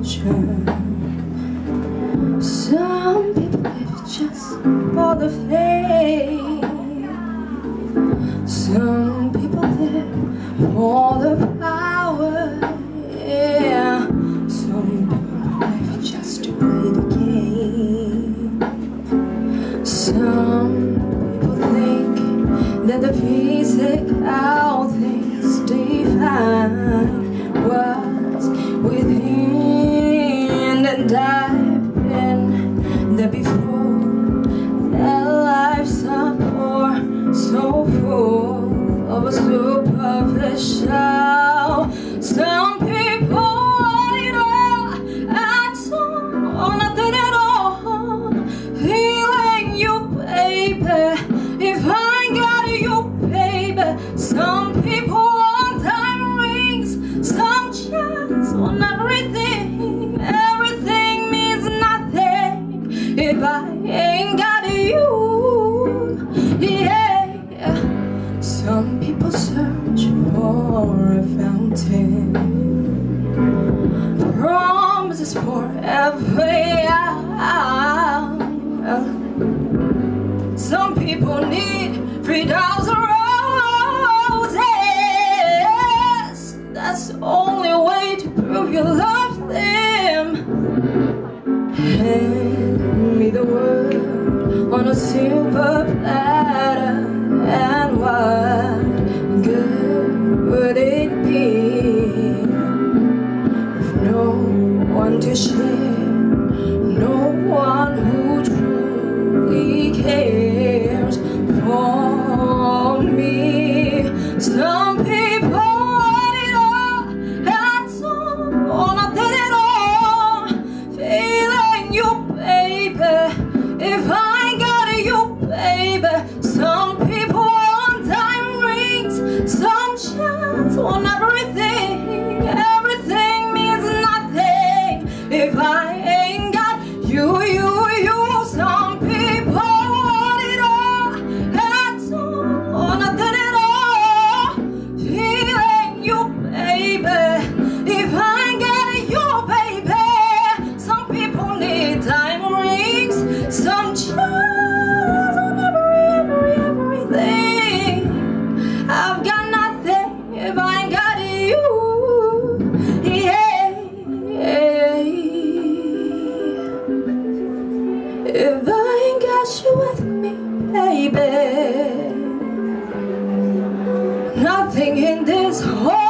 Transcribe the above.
fortune. Some people live just for the fame. Some people live for the power. Yeah. Some people live just to play the game. Some people think that the physical things define what's within, and I've been there before. Their lives are poor, so full of a superficial. Some people want it all, and some or nothing at all. Feeling you, baby, if I ain't got you, baby. Some people want diamond rings, some chance on everything. Everything means nothing if I ain't got you. Yeah. Some people search for a fountain, promises forever. Some people need 3,000 roses. That's the only way to prove you love them. Hand me the world on a silver platter, and what good would it be if no one to share, no one who truly cares for me? Some people want it all, and some want nothing at all. Feeling you, baby, if I ain't got you, baby. Some people want diamond rings, some chance on everything. Everything means nothing if I ain't got you. Some people want it all, and some or nothing at all. Feeling you, baby, if I ain't got you, baby. Some people need diamond rings, some chance on everything. I've got nothing if I ain't got you. Yeah. If I ain't got you with me, baby, nothing in this whole